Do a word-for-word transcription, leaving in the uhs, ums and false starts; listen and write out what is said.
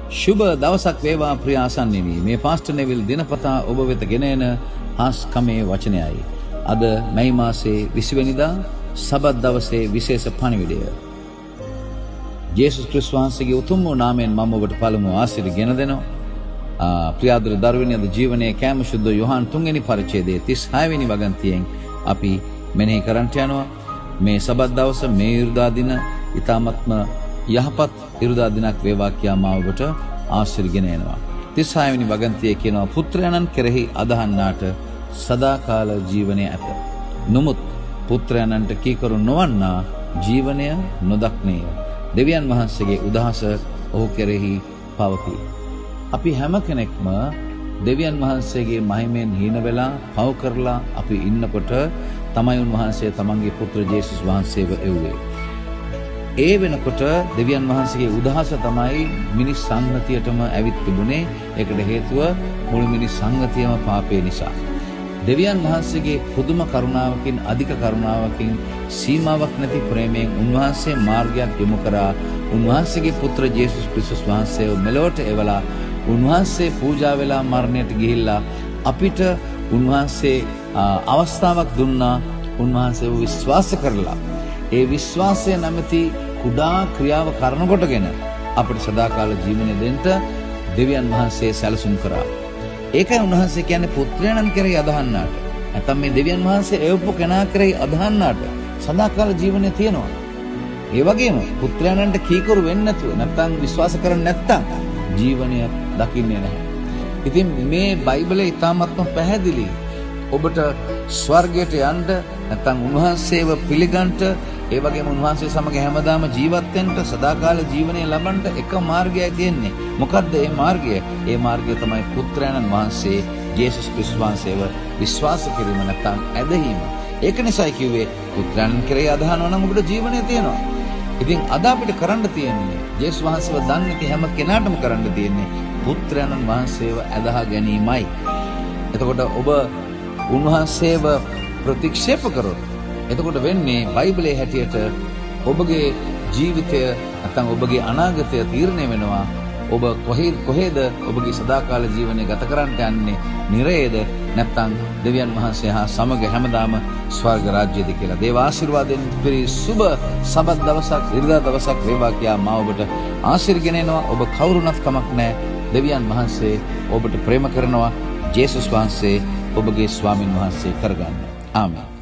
शुभ දවසක් වේවා ප්‍රිය ආසන්නෙනි. මේ පාස්ටර් නෙවිල් දිනපතා ඔබ වෙත ගෙන එන හාස් කමේ වචනයයි. අද මැයි මාසයේ විසි වෙනිදා සබත් දවසේ විශේෂ පණිවිඩය. යේසුස් ක්‍රිස්තුස් වහන්සේගේ උතුම් වූ නාමයෙන් මම ඔබට පළමු ආශිර්වාද ගෙන දෙනවා. ප්‍රියාදර දරුවනි, අද ජීවනයේ කෑම සුද්ධ යොහාන් තුන්වෙනි පරිච්ඡේදයේ තිස් හය වෙනි වගන්තියෙන් අපි මෙනෙහි කරන්ට යනවා. මේ සබත් දවස මේ ඉරිදා දින ඊ타මත්ම යහපත් ඉරිදා දිනක් වේවා කියා මා ඔබට ආශිර්වාද ගෙන එනවා. තිස් හය වෙනි වගන්තියේ කියනවා, පුත්‍රයන්න් කෙරෙහි අදහන්නාට සදාකාල ජීවනය ඇත. නමුත් පුත්‍රයන්න්ට කීකරු නොවන්නා ජීවනය නොදක්නේය. දෙවියන් වහන්සේගේ උදහස ඔහු කෙරෙහි පවතී. අපි හැම කෙනෙක්ම දෙවියන් වහන්සේගේ මහිමෙන් හීන වෙලා පව කරලා අපි ඉන්නකොට තමයි උන්වහන්සේ තමන්ගේ පුත්‍ර ජේසුස් වහන්සේව එව්වේ. ඒ වෙනකොට දෙවියන් වහන්සේගේ උදහස තමයි මිනිස් සංගතියටම ඇවිත් තිබුණේ. ඒකට හේතුව මුළු මිනිස් සංගතියම පාපේ නිසා. දෙවියන් වහන්සේගේ පුදුම කරුණාවකින්, අධික කරුණාවකින්, සීමාවක් නැති ප්‍රේමයෙන් උන්වහන්සේ මාර්ගයක් යොමු කරා. උන්වහන්සේගේ පුත්‍ර ජේසුස් ක්‍රිස්තුස් වහන්සේව මෙලොවට එවලා උන්වහන්සේ පූජා වෙලා මරණයට ගිහිල්ලා අපිට උන්වහන්සේ අවස්ථාවක් දුන්නා. උන්වහන්සේව විශ්වාස කරලා ඒ විශ්වාසය නැමැති කුඩා ක්‍රියාව කරන කොටගෙන අපිට සදාකාල ජීවනය දෙන්න දෙවියන් වහන්සේ සැලසුම් කරා. ඒකයි උන්වහන්සේ කියන්නේ පුත්‍රයන්න් කෙරෙහි අදහන්නාට. නැත්නම් මේ දෙවියන් වහන්සේ එවපු කෙනා කෙරෙහි අදහන්නාට සදාකාල ජීවනය තියෙනවා. ඒ වගේම පුත්‍රයන්න්ට කීකරු වෙන්නේ නැතුව නැත්නම් විශ්වාස කරන්නේ නැත්නම් ජීවනය දකින්නේ නැහැ. ඉතින් මේ බයිබලයේ ඉතාමත්ම පැහැදිලි. ඔබට ස්වර්ගයට යන්න නැත්නම් උන්වහන්සේව පිළිගන්න, ඒ වගේම උන්වහන්සේ සමග හැමදාම ජීවත් වෙන්න, සදාකාල ජීවනය ලබන්න එක මාර්ගයයි තියෙන්නේ. මොකද්ද ඒ මාර්ගය? ඒ මාර්ගය තමයි පුත්‍රයන්න් වහන්සේ යේසුස් ක්‍රිස්තුස් වහන්සේව විශ්වාස කිරීම නැත්නම් ඇදහිීම. ඒක නිසායි කිව්වේ පුත්‍රයන් කෙරෙහි අදහනවා නම් ඔබට ජීවනය තියෙනවා. ඉතින් අද අපිට කරන්න තියෙන්නේ, යේසුස් වහන්සේව දන්නේ නැති හැම කෙනාටම කරන්න තියෙන්නේ පුත්‍රයන්න් වහන්සේව ඇදහා ගැනීමයි. එතකොට ඔබ උන්වහන්සේව ප්‍රතික්ෂේප කරොත් එතකොට වෙන්නේ බයිබලයේ හැටියට ඔබගේ ජීවිතය නැත්නම් ඔබගේ අනාගතය තීරණය වෙනවා. ඔබ කොහේ කොහෙද ඔබගේ සදාකාල ජීවනය ගත කරන්නට යන්නේ? නිරයේද නැත්නම් දෙවියන් වහන්සේ හා සමග හැමදාම ස්වර්ග රාජ්‍යයේද කියලා. දේව ආශිර්වාදයෙන් පිරි සුබ සබත් දවසක්, ඉරිදා දවසක් වේවා කියා මා ඔබට ආශිර්වාද ගෙනෙනවා. ඔබ කවුරුණත් කමක් නැහැ. දෙවියන් වහන්සේ ඔබට ප්‍රේම කරනවා. ජේසුස් වහන්සේ ඔබගේ ස්වාමින් වහන්සේ කරගන්න. ආමේන්.